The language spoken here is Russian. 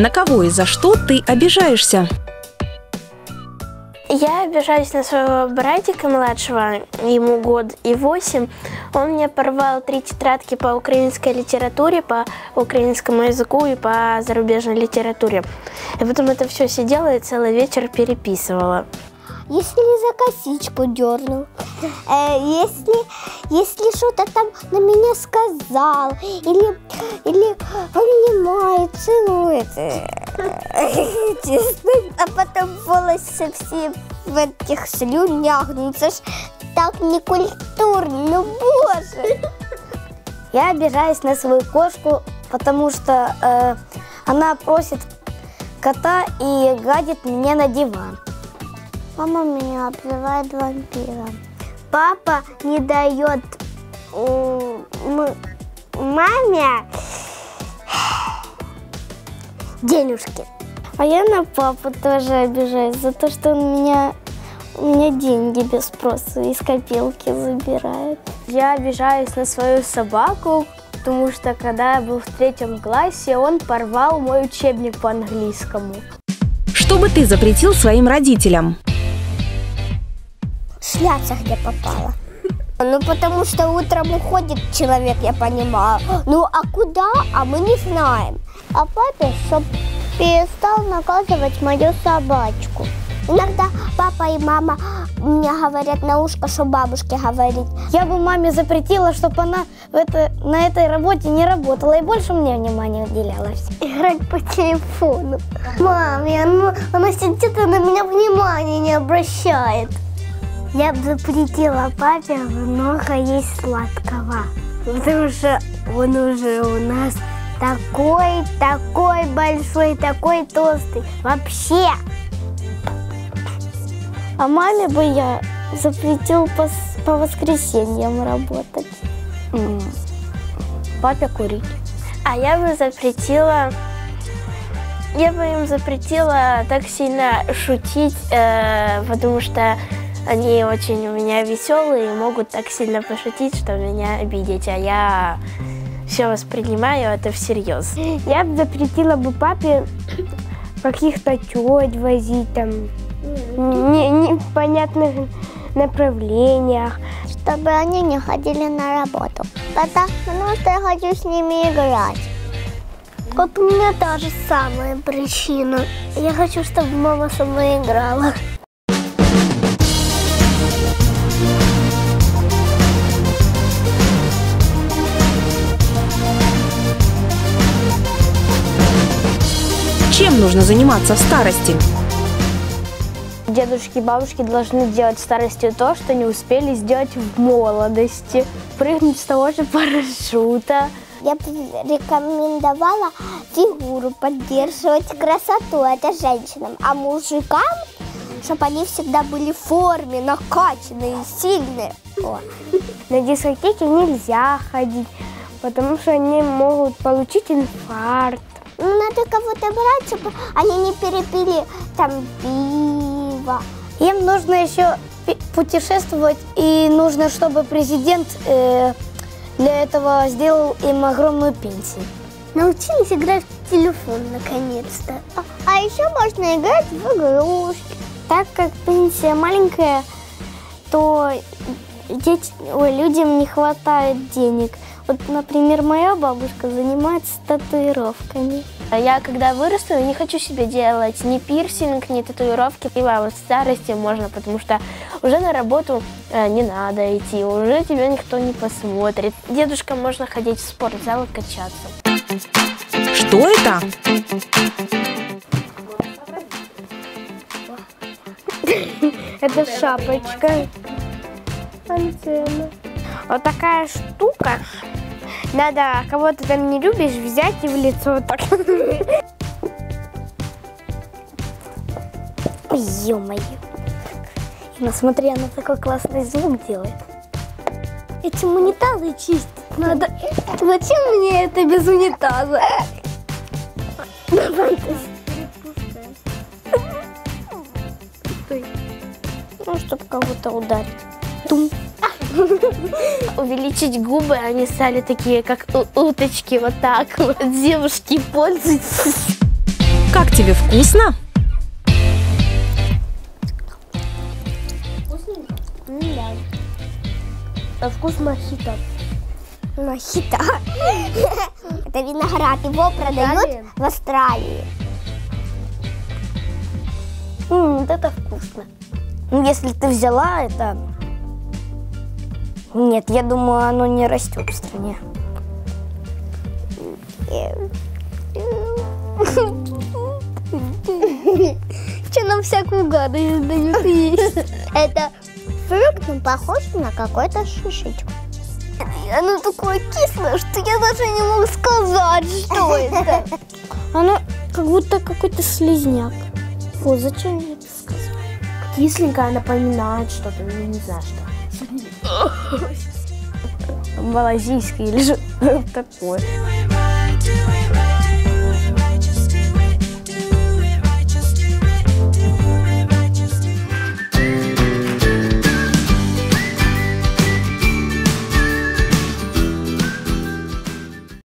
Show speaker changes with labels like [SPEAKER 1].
[SPEAKER 1] На кого и за что ты обижаешься?
[SPEAKER 2] Я обижаюсь на своего братика младшего, ему год и 8. Он мне порвал 3 тетрадки по украинской литературе, по украинскому языку и по зарубежной литературе. И потом это все сидела и целый вечер переписывала.
[SPEAKER 3] Если за косичку дернул, если что-то там на меня сказал, или обнимает, целует, а потом волосы все в этих слюнях, ну это ж так некультурно, ну боже. Я обижаюсь на свою кошку, потому что она просит кота и гадит мне на диван. Мама меня обзывает вампиром. Папа не дает маме денежки. А я на папу тоже обижаюсь за то, что он у меня деньги без спроса из копилки забирает.
[SPEAKER 2] Я обижаюсь на свою собаку, потому что когда я был в 3 классе, он порвал мой учебник по английскому.
[SPEAKER 1] Что бы ты запретил своим родителям?
[SPEAKER 3] Шляться где попало. Ну, потому что утром уходит человек, я понимаю. Ну, а куда? А мы не знаем. А папе, чтоб перестал наказывать мою собачку. Иногда папа и мама мне говорят на ушко, что бабушке говорит. Я бы маме запретила, чтобы она на этой работе не работала и больше мне внимания уделяла. Играть по телефону. Маме, она сидит и на меня внимания не обращает. Я бы запретила папе много есть сладкого, потому что он уже у нас такой большой, такой толстый. Вообще. А маме бы я запретил по воскресеньям работать. Папе курить.
[SPEAKER 2] А я бы им запретила так сильно шутить, потому что они очень у меня веселые и могут так сильно пошутить, что меня обидеть, а я все воспринимаю это всерьез.
[SPEAKER 3] Я бы запретила папе каких-то тёть возить там в непонятных направлениях, чтобы они не ходили на работу, потому что я хочу с ними играть. Вот у меня та же самая причина. Я хочу, чтобы мама со мной играла.
[SPEAKER 1] Чем нужно заниматься в старости?
[SPEAKER 2] Дедушки и бабушки должны делать в старости то, что не успели сделать в молодости. Прыгнуть с того же парашюта.
[SPEAKER 3] Я бы рекомендовала фигуру поддерживать, красоту, это женщинам. А мужикам, чтобы они всегда были в форме, накачанные, сильные. На дискотеке нельзя ходить, потому что они могут получить инфаркт. Надо кого-то брать, чтобы они не перепили там пиво. Им нужно еще путешествовать, и нужно, чтобы президент для этого сделал им огромную пенсию. Научились играть в телефон, наконец-то. А еще можно играть в игрушки. Так как пенсия маленькая, то людям не хватает денег. Вот, например, моя бабушка занимается татуировками.
[SPEAKER 2] Я, когда вырасту, не хочу себе делать ни пирсинг, ни татуировки. И вот в старости можно, потому что уже на работу не надо идти, уже тебя никто не посмотрит. Дедушкам можно ходить в спортзал и качаться.
[SPEAKER 1] Что это?
[SPEAKER 3] Это шапочка. Антенна. Вот такая штука. Надо, кого ты там не любишь, взять и в лицо вот так. Ё-моё. Ну смотри, она такой классный звук делает. Эти унитазы чистить надо. Зачем мне это без унитаза? Ну, чтобы кого-то ударить. Тум.
[SPEAKER 2] Увеличить губы, они стали такие, как уточки, вот так вот. Девушки, пользуйтесь.
[SPEAKER 1] Как тебе, вкусно?
[SPEAKER 3] Да. На вкус мохито. Мохито? Это виноград. Его продают в Австралии.
[SPEAKER 4] Вот это вкусно. Ну, если ты взяла это... Нет, я думаю, оно не растет в стране.
[SPEAKER 3] Что нам всякую гадость дают есть? Это фрукт, он похож на какой-то шишечку. Оно такое кислое, что я даже не могу сказать, что это.
[SPEAKER 2] Оно как будто какой-то слизняк. Фу, зачем я это сказала? Кисленькая, напоминает что-то, но не знаю что.
[SPEAKER 4] Малазийский или что такое.